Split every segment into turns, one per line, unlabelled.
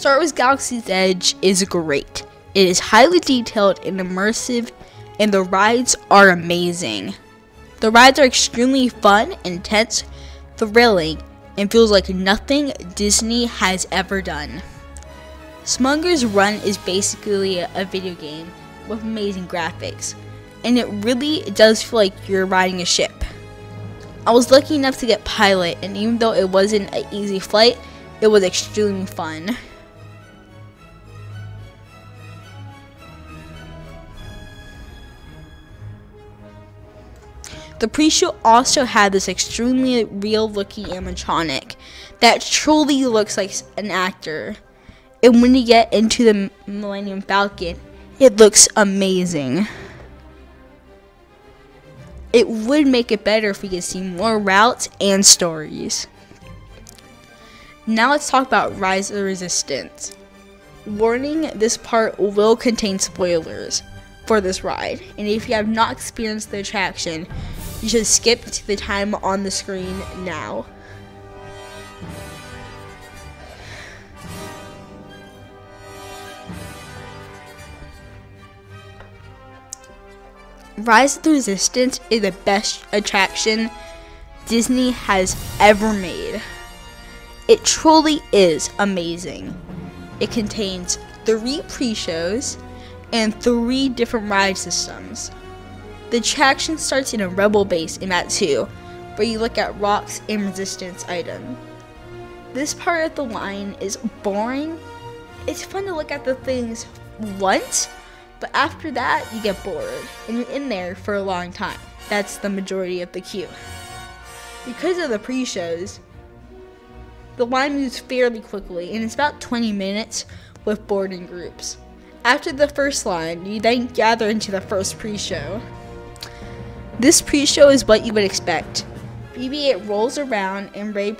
Star Wars Galaxy's Edge is great. It is highly detailed and immersive, and the rides are amazing. The rides are extremely fun, intense, thrilling, and feels like nothing Disney has ever done. Smuggler's Run is basically a video game with amazing graphics, and it really does feel like you're riding a ship. I was lucky enough to get Pilot, and even though it wasn't an easy flight, it was extremely fun. The pre-show also had this extremely real-looking animatronic that truly looks like an actor. And when you get into the Millennium Falcon, it looks amazing. It would make it better if we could see more routes and stories. Now let's talk about Rise of the Resistance. Warning, this part will contain spoilers for this ride, and if you have not experienced the attraction, you should skip to the time on the screen now. Rise of the Resistance is the best attraction Disney has ever made. It truly is amazing. It contains 3 pre-shows and 3 different ride systems. The attraction starts in a Rebel base in Map 2, where you look at rocks and resistance items. This part of the line is boring. It's fun to look at the things once, but after that you get bored, and you're in there for a long time. That's the majority of the queue. Because of the pre-shows, the line moves fairly quickly, and it's about 20 minutes with boarding groups. After the first line, you then gather into the first pre-show. This pre-show is what you would expect. BB-8 rolls around and Rey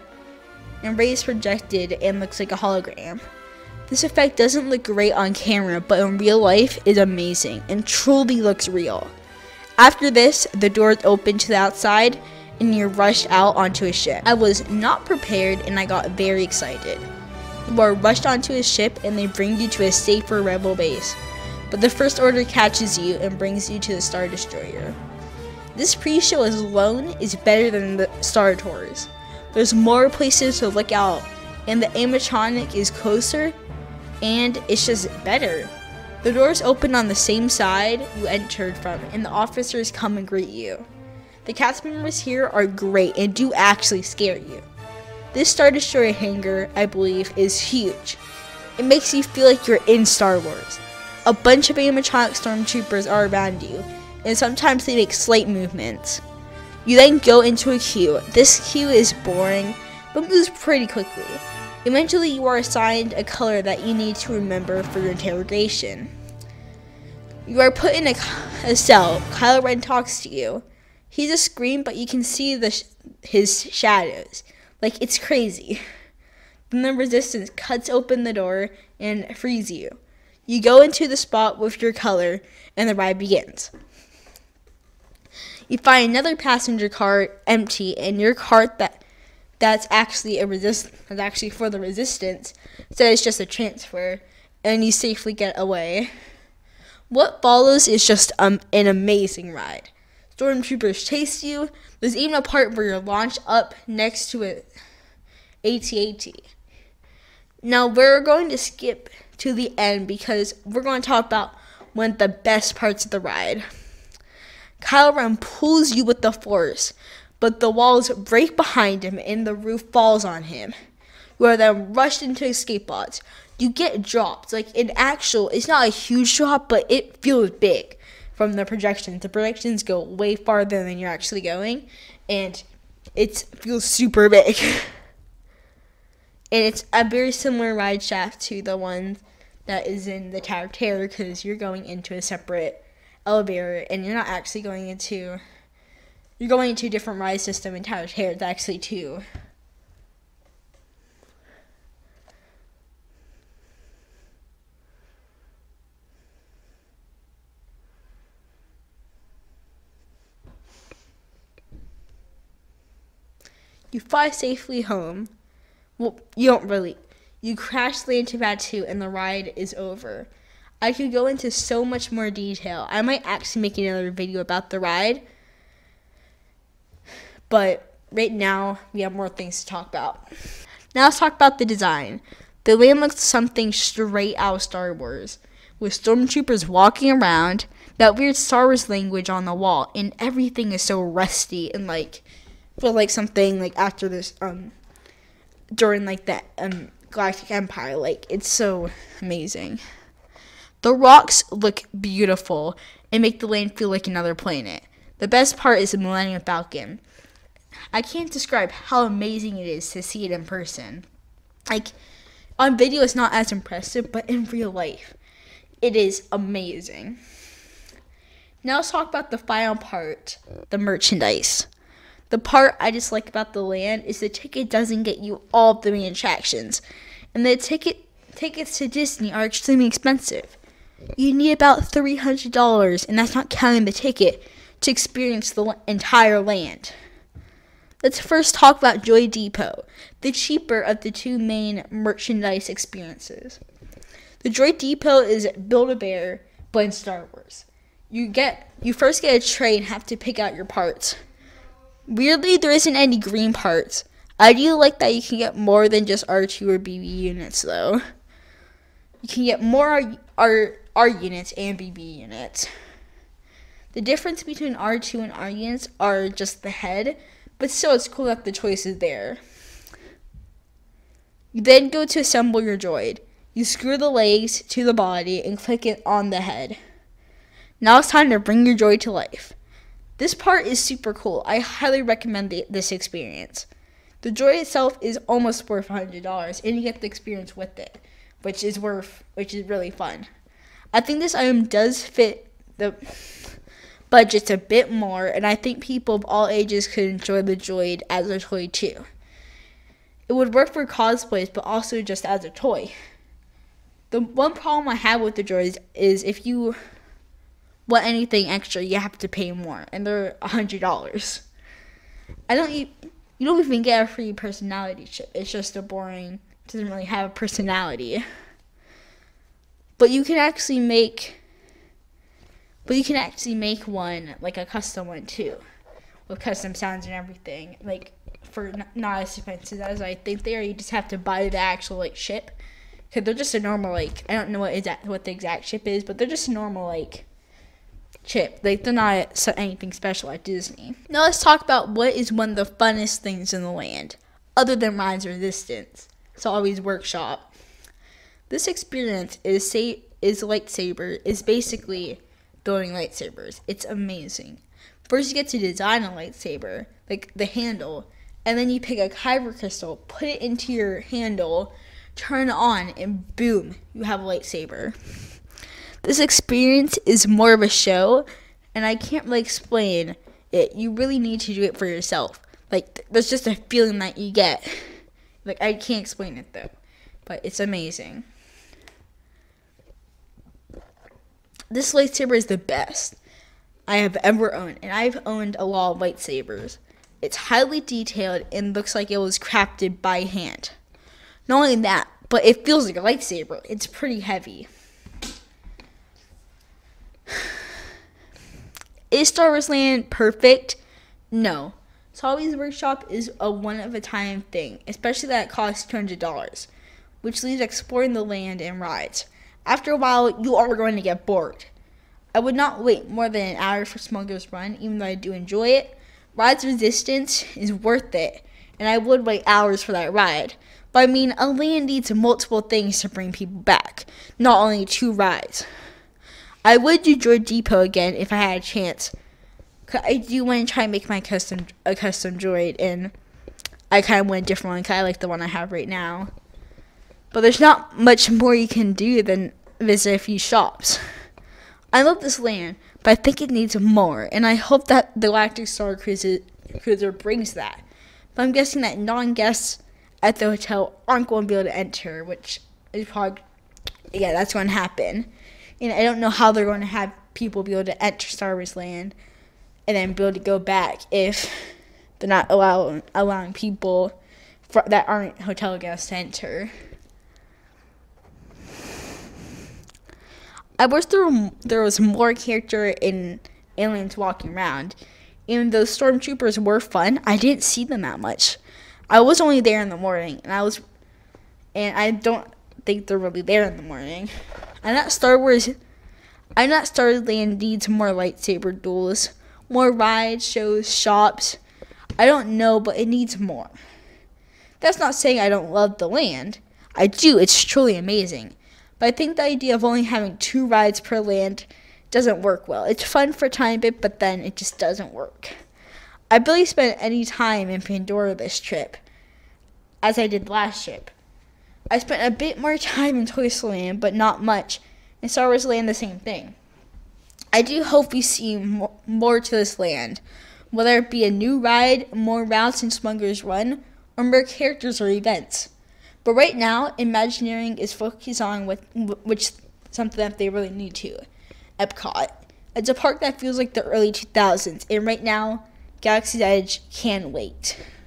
is projected and looks like a hologram. This effect doesn't look great on camera, but in real life is amazing and truly looks real. After this, the doors open to the outside and you're rushed out onto a ship. I was not prepared and I got very excited. You are rushed onto a ship and they bring you to a safer Rebel base, but the First Order catches you and brings you to the Star Destroyer. This pre-show alone is better than the Star Tours. There's more places to look out, and the animatronic is closer, and it's just better. The doors open on the same side you entered from, and the officers come and greet you. The cast members here are great and do actually scare you. This Star Destroyer hangar, I believe, is huge. It makes you feel like you're in Star Wars. A bunch of animatronic stormtroopers are around you, and sometimes they make slight movements. You then go into a queue. This queue is boring, but moves pretty quickly. Eventually you are assigned a color that you need to remember for your interrogation. You are put in a cell. Kylo Ren talks to you. He's a screen, but you can see his shadows. Like, it's crazy. Then the Resistance cuts open the door and frees you. You go into the spot with your color, and the ride begins. You find another passenger cart empty, and your cart that's actually for the Resistance, so it's just a transfer, and you safely get away. What follows is just an amazing ride. Stormtroopers chase you. There's even a part where you're launched up next to a AT-AT. Now we're going to skip to the end because we're going to talk about one of the best parts of the ride. Kylo Ren pulls you with the Force, but the walls break behind him and the roof falls on him. You are then rushed into escape pods. You get dropped. Like, it's not a huge drop, but it feels big from the projections. The projections go way farther than you're actually going, and it feels super big. And it's a very similar ride shaft to the one that is in the Tower of Terror, because you're going into a separate elevator and you're not actually going into, you're going into a different ride system in Tower of Terror. It's actually 2. You fly safely home. Well, you don't really. You crash land to Batuu and the ride is over. I could go into so much more detail. I might actually make another video about the ride. But right now, we have more things to talk about. Now let's talk about the design. The land looks something straight out of Star Wars, with stormtroopers walking around, that weird Star Wars language on the wall, and everything is so rusty and feel like something like after this during like that Galactic Empire. Like, it's so amazing. The rocks look beautiful and make the land feel like another planet. The best part is the Millennium Falcon. I can't describe how amazing it is to see it in person. Like, on video it's not as impressive, but in real life, it is amazing. Now let's talk about the final part, the merchandise. The part I dislike about the land is the ticket doesn't get you all of the main attractions. And the tickets to Disney are extremely expensive. You need about $300, and that's not counting the ticket, to experience the entire land. Let's first talk about Joy Depot, the cheaper of the two main merchandise experiences. The Joy Depot is Build-A-Bear, but in Star Wars. You first get a tray and have to pick out your parts. Weirdly, there isn't any green parts. I do like that you can get more than just R2 or BB units, though. You can get more R units and BB units. The difference between R2 and R units are just the head, but still it's cool that the choice is there. You then go to assemble your droid. You screw the legs to the body and click it on the head. Now it's time to bring your droid to life. This part is super cool. I highly recommend this experience. The droid itself is almost worth $100, and you get the experience with it, which is really fun. I think this item does fit the budget's a bit more, and I think people of all ages could enjoy the droid as a toy too. It would work for cosplays, but also just as a toy. The one problem I have with the droids is if you want anything extra, you have to pay more, and they're $100. You don't even get a free personality chip. It's just doesn't really have a personality. But you can actually make one, like a custom one too, with custom sounds and everything, like for not as expensive as I think they are. You just have to buy the actual chip, because they're just a normal I don't know what the exact chip is, but they're just a normal chip. They're not anything special at Disney. Now let's talk about what is one of the funnest things in the land, other than Rise of Resistance. It's always Workshop. This experience is basically building lightsabers. It's amazing. First you get to design a lightsaber, like the handle, and then you pick a kyber crystal, put it into your handle, turn it on, and boom, you have a lightsaber. This experience is more of a show, and I can't really explain it. You really need to do it for yourself. There's just a feeling that you get. I can't explain it though, but it's amazing. This lightsaber is the best I have ever owned, and I've owned a lot of lightsabers. It's highly detailed and looks like it was crafted by hand. Not only that, but it feels like a lightsaber. It's pretty heavy. Is Star Wars Land perfect? No. Solly's Workshop is a one-of-a-time thing, especially that it costs $200, which leaves exploring the land and rides. After a while, you are going to get bored. I would not wait more than an hour for Smuggler's Run, even though I do enjoy it. Rise of Resistance is worth it, and I would wait hours for that ride. But a land needs multiple things to bring people back, not only 2 rides. I would do Joy Depot again if I had a chance. I do want to try and make a custom droid, and I kind of want a different one, because I like the one I have right now. But there's not much more you can do than visit a few shops. I love this land, but I think it needs more, and I hope that the Galactic Star Cruiser brings that. But I'm guessing that non-guests at the hotel aren't going to be able to enter, which is probably, that's going to happen. And I don't know how they're going to have people be able to enter Star Wars Land and then be able to go back if they're not allowing people that aren't hotel guests to enter. I wish there was more character in aliens walking around. Even though stormtroopers were fun, I didn't see them that much. I was only there in the morning, and I don't think they're really there in the morning. And that Star Land needs more lightsaber duels, more rides, shows, shops. I don't know, but it needs more. That's not saying I don't love the land. I do, it's truly amazing. But I think the idea of only having 2 rides per land doesn't work well. It's fun for a time bit, but then it just doesn't work. I barely spent any time in Pandora this trip, as I did last trip. I spent a bit more time in Toy Story Land, but not much. In Star Wars Land, the same thing. I do hope we see more to this land, whether it be a new ride, more routes in Smuggler's Run, or more characters or events. But right now, Imagineering is focused on which something that they really need to. Epcot. It's a park that feels like the early 2000s, and right now, Galaxy's Edge can't wait.